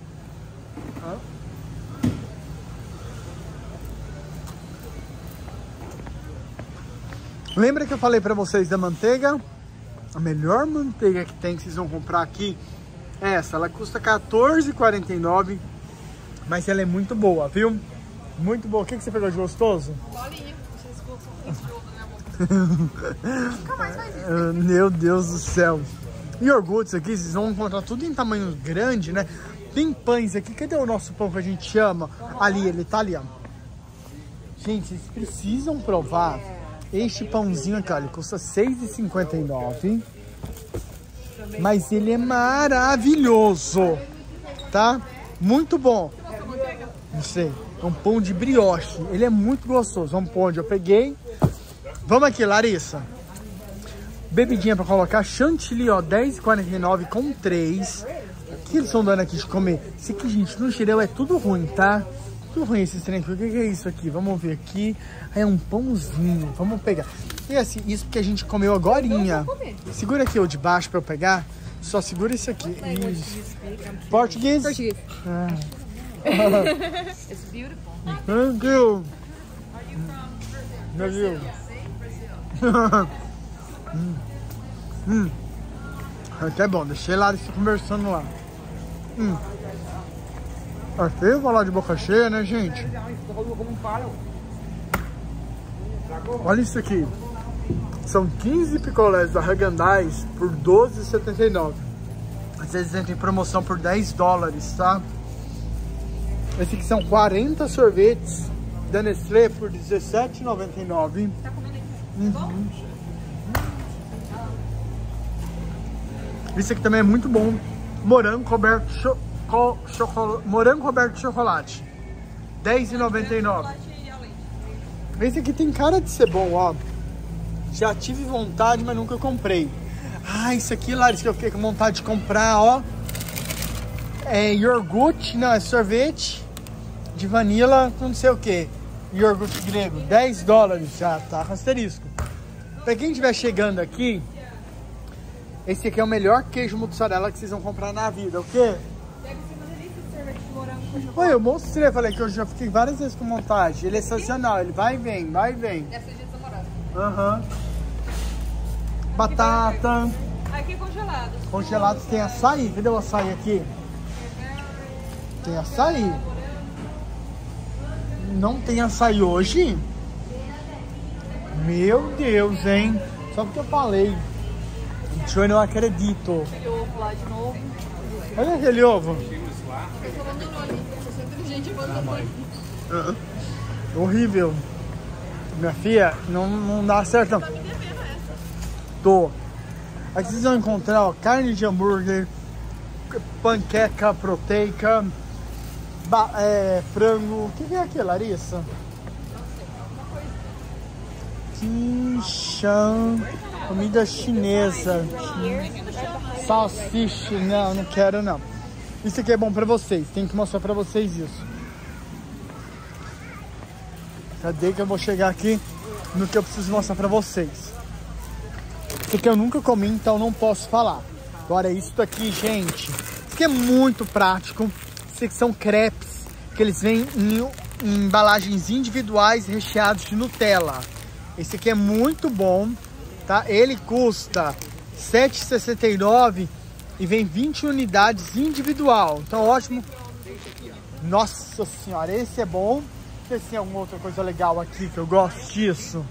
Lembra que eu falei pra vocês da manteiga? A melhor manteiga que tem, que vocês vão comprar aqui, é essa. Ela custa quatorze e quarenta e nove, mas ela é muito boa, viu? Muito boa. O que, que você pegou de gostoso? Bolinha. Vocês colocam esse ovo na minha boca. Nunca mais faz isso. Uh, meu Deus do céu. E iogurtes aqui, vocês vão encontrar tudo em tamanho grande, né? Tem pães aqui. Cadê o nosso pão que a gente chama? Ali, ele tá ali, ó. Gente, vocês precisam provar este pãozinho aqui, ó. Ele custa seis e cinquenta e nove. Mas ele é maravilhoso, tá? Muito bom. Não sei. É um pão de brioche. Ele é muito gostoso. Vamos pôr onde eu peguei. Vamos aqui, Larissa. Bebidinha pra colocar. Chantilly, ó. dez e quarenta e nove com três. O que eles estão dando aqui de comer? Isso aqui, gente, no geral é tudo ruim, tá? Tudo ruim esses trem. O que é isso aqui? Vamos ver aqui. É um pãozinho. Vamos pegar. E assim, isso porque a gente comeu agorinha. Segura aqui o de baixo pra eu pegar. Só segura isso aqui. Isso. Português? Português. Ah. It's beautiful. Thank you. Brasil. hum. Hum. Até bom, deixei lá eles conversando lá. Hum. É feio falar de boca cheia, né, gente? Olha isso aqui. São quinze picolés da Häagen-Dazs por doze reais e setenta e nove centavos. Às vezes entra em promoção por dez dólares, tá? Esse aqui são quarenta sorvetes da Nestlé por dezessete reais e noventa e nove centavos. Tá comendo aí? Uhum. Esse aqui também é muito bom. Morango coberto de cho co chocolate. Morango coberto de chocolate. dez reais e noventa e nove centavos. Esse aqui tem cara de ser bom, ó. Já tive vontade, mas nunca comprei. Ah, isso aqui, Larissa, que eu fiquei com vontade de comprar, ó. É iogurte, não, é sorvete de vanila com não sei o que. Iogurte grego, dez dólares já, tá com asterisco. Pra quem estiver chegando aqui, esse aqui é o melhor queijo mozzarella que vocês vão comprar na vida, o quê? Deve ser uma delícia esse sorvete de morango com chocolate. Oi, eu mostrei, falei que eu já fiquei várias vezes com montagem. Ele é sensacional, ele vai e vem, vai e vem. Deve ser de São Morango. Aham. Uhum. Batata. Aqui é congelado. Congelados tem açaí. Cadê o açaí aqui? Tem açaí. Não tem açaí hoje? Meu Deus, hein? Só porque eu falei. Eu não acredito. Aquele ovo lá de novo. Olha aquele ovo. Você abandonou ali. Você é inteligente, abandonou ali. Uh-uh. Horrível. Minha filha, não, não dá certo não. Tá me devendo essa. Tô. Aqui vocês vão encontrar, ó, carne de hambúrguer, panqueca proteica, ba é, frango. O que, que é aqui, Larissa? Quinchan, comida chinesa. Salsicha, não, não quero não. Isso aqui é bom pra vocês, tem que mostrar pra vocês isso. Cadê que eu vou chegar aqui no que eu preciso mostrar pra vocês? Isso aqui eu nunca comi, então não posso falar. Agora isso daqui, gente, isso aqui é muito prático. Isso aqui são crepes, que eles vêm em, em embalagens individuais recheados de Nutella. Esse aqui é muito bom, tá? Ele custa sete reais e sessenta e nove centavos e vem vinte unidades individual. Então ótimo. Nossa senhora, esse é bom. Não sei se tem alguma outra coisa legal aqui que eu gosto disso.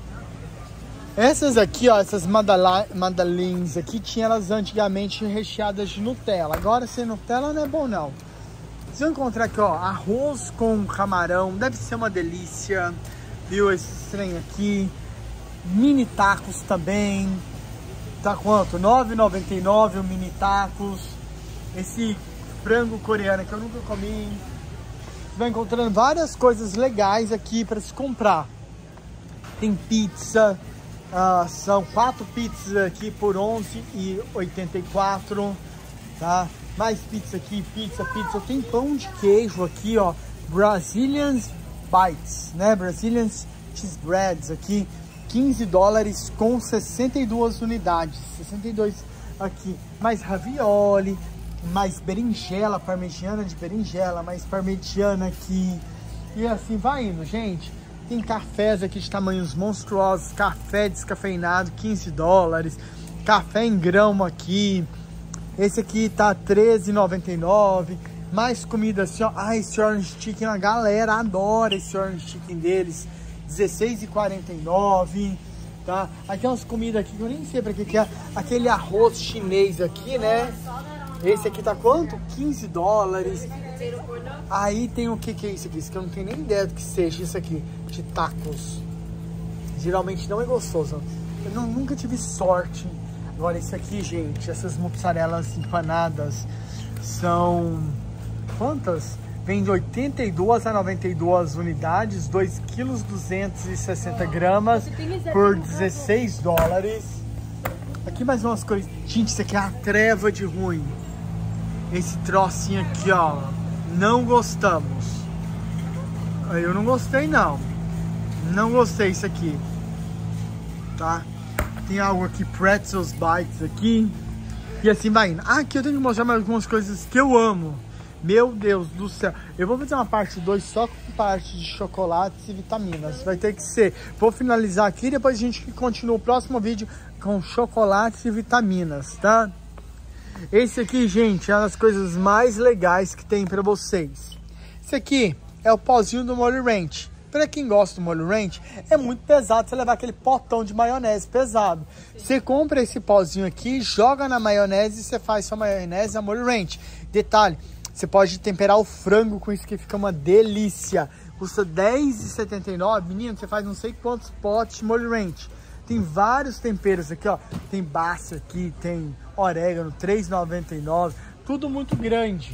Essas aqui, ó, essas madalines aqui, tinha elas antigamente recheadas de Nutella. Agora sem Nutella não é bom não. Vocês vão encontrar aqui, ó, arroz com camarão, deve ser uma delícia. Viu esse trem aqui? Mini tacos também. Tá quanto? nove reais e noventa e nove centavos o mini tacos. Esse frango coreano que eu nunca comi. Você vai encontrando várias coisas legais aqui para se comprar. Tem pizza. Uh, são quatro pizzas aqui por onze reais e oitenta e quatro centavos, tá? Mais pizza aqui, pizza, pizza. Tem pão de queijo aqui, ó. Brazilian Bites, né? Brazilian Cheese Breads aqui. quinze dólares com sessenta e duas unidades. sessenta e dois aqui. Mais ravioli, mais berinjela, parmegiana de berinjela, mais parmegiana aqui. E assim vai indo, gente. Tem cafés aqui de tamanhos monstruosos, café descafeinado, quinze dólares, café em grão aqui, esse aqui tá treze reais e noventa e nove centavos, mais comida assim, ó, ah, esse orange chicken, a galera adora esse orange chicken deles, dezesseis reais e quarenta e nove centavos, tá? Aqui umas comidas aqui que eu nem sei pra que que é, aquele arroz chinês aqui, né? Esse aqui tá quanto? quinze dólares. Aí tem o que que é isso aqui? Isso que eu não tenho nem ideia do que seja isso aqui. De tacos. Geralmente não é gostoso. Eu não, nunca tive sorte. Agora isso aqui, gente, essas mozzarelas empanadas são... Quantas? Vem de oitenta e duas a noventa e duas unidades, dois quilos duzentos e sessenta gramas por dezesseis dólares. Aqui mais umas coisas. Gente, isso aqui é a treva de ruim. Esse trocinho aqui, ó. Não gostamos. Eu não gostei, não. Não gostei isso aqui. Tá? Tem algo aqui, Pretzels Bites aqui. E assim vai indo. Ah, aqui eu tenho que mostrar mais algumas coisas que eu amo. Meu Deus do céu. Eu vou fazer uma parte dois só com parte de chocolates e vitaminas. Vai ter que ser. Vou finalizar aqui e depois a gente continua o próximo vídeo com chocolates e vitaminas, tá? Esse aqui, gente, é uma das coisas mais legais que tem pra vocês. Esse aqui é o pozinho do molho ranch. Pra quem gosta do molho ranch, é muito pesado você levar aquele potão de maionese pesado. Você compra esse pozinho aqui, joga na maionese e você faz sua maionese a molho ranch. Detalhe, você pode temperar o frango com isso que fica uma delícia. Custa dez reais e setenta e nove centavos. Menino, você faz não sei quantos potes de molho ranch. Tem vários temperos aqui, ó. Tem bassa aqui, tem orégano, três reais e noventa e nove centavos. Tudo muito grande.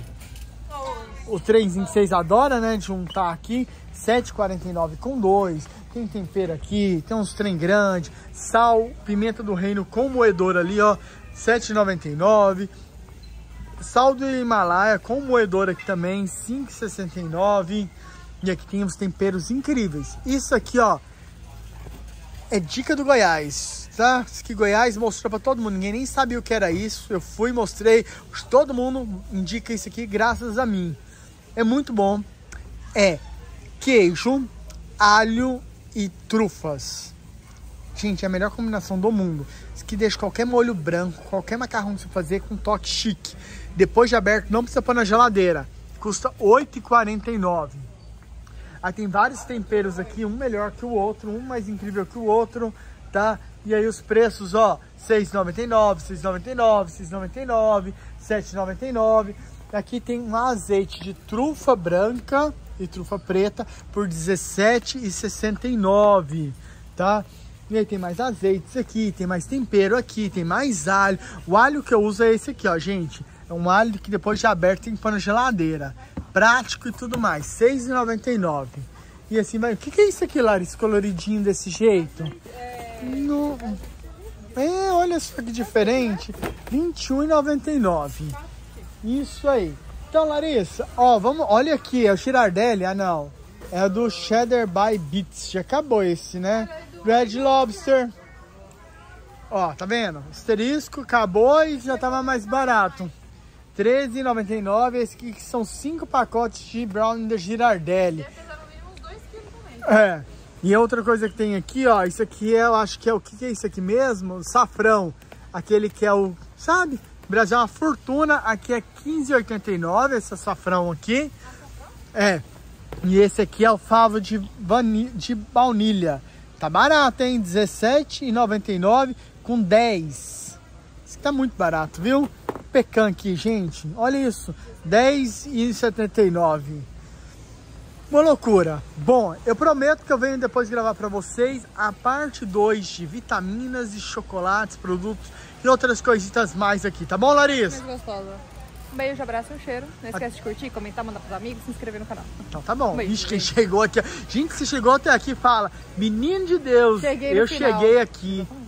O trenzinho que vocês adoram, né? De juntar aqui. sete reais e quarenta e nove centavos com dois. Tem tempero aqui, tem uns trem grandes. Sal, pimenta do reino com moedor ali, ó. sete reais e noventa e nove centavos. Sal do Himalaia com moedor aqui também, cinco reais e sessenta e nove centavos. E aqui tem uns temperos incríveis. Isso aqui, ó, é dica do Goiás, tá? Isso que Goiás mostrou pra todo mundo. Ninguém nem sabia o que era isso. Eu fui, mostrei. Todo mundo indica isso aqui graças a mim. É muito bom. É queijo, alho e trufas. Gente, é a melhor combinação do mundo. Isso que deixa qualquer molho branco, qualquer macarrão que você fazer com um toque chique. Depois de aberto, não precisa pôr na geladeira. Custa oito reais e quarenta e nove centavos. Aí tem vários temperos aqui, um melhor que o outro, um mais incrível que o outro, tá? E aí os preços, ó, seis reais e noventa e nove centavos, seis reais e noventa e nove centavos, seis reais e noventa e nove centavos, sete reais e noventa e nove centavos. Aqui tem um azeite de trufa branca e trufa preta por dezessete reais e sessenta e nove centavos, tá? E aí tem mais azeites aqui, tem mais tempero aqui, tem mais alho. O alho que eu uso é esse aqui, ó, gente. É um alho que depois de aberto tem que pôr na geladeira. Prático e tudo mais, seis reais e noventa e nove centavos. E assim vai. O que, que é isso aqui, Larissa, coloridinho desse jeito? É... No... é, olha só que diferente. vinte e um reais e noventa e nove centavos. Isso aí. Então, Larissa, ó, vamos. Olha aqui, é o Girardelli. Ah, não. É do Cheddar by Beats. Já acabou esse, né? Red Lobster. Ó, tá vendo? Asterisco, acabou e já tava mais barato. treze reais e noventa e nove centavos. Esse aqui que são cinco pacotes de brownie da Girardelli. Deve pesar no mínimo uns dois quilos também. É. E outra coisa que tem aqui, ó. Isso aqui é, eu acho que é o que, que é isso aqui mesmo? Safrão. Aquele que é o, sabe? O Brasil é uma fortuna. Aqui é quinze reais e oitenta e nove centavos. Esse safrão aqui. É. E esse aqui é o favo de, vani... de baunilha. Tá barato, hein? dezessete reais e noventa e nove centavos com dez. Isso tá muito barato, viu? Pecan aqui, gente. Olha isso. dez reais e setenta e nove centavos. Uma loucura. Bom, eu prometo que eu venho depois gravar pra vocês a parte dois de vitaminas e chocolates, produtos e outras coisitas mais aqui. Tá bom, Larissa? Mais gostosa. Um beijo, abraço e um cheiro. Não esquece de curtir, comentar, mandar pros amigos, se inscrever no canal. Então tá bom. Um beijo, Ixi, quem beijo. chegou aqui... Gente, se chegou até aqui, fala... Menino de Deus, Cheguei no eu final. cheguei aqui.